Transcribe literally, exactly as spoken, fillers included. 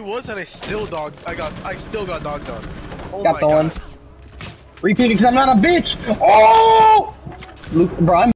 was, and I still dog. I got. I still got dogged on. Oh got my the god. one. Repeating because I'm not a bitch. Oh, Luke, bro, I'm